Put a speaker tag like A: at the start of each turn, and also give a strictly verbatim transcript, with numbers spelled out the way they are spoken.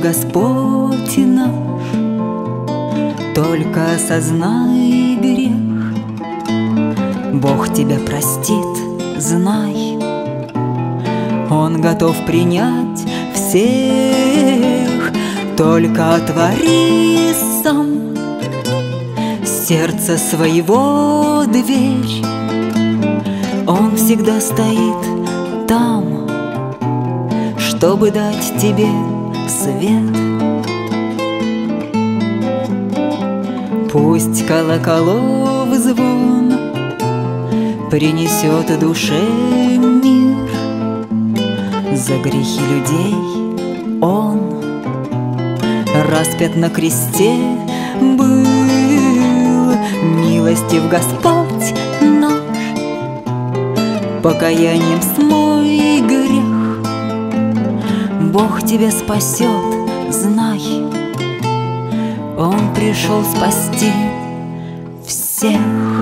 A: Господь наш, только осознай грех. Бог тебя простит, знай, Он готов принять всех. Только отвори сам сердце своего дверь, Он всегда стоит там, чтобы дать тебе свет. Пусть колоколов звон принесет душе мир. За грехи людей Он распят на кресте был. Милостив Господь наш, покаянием смой грех. Бог тебя спасет, знай, Он пришел спасти всех.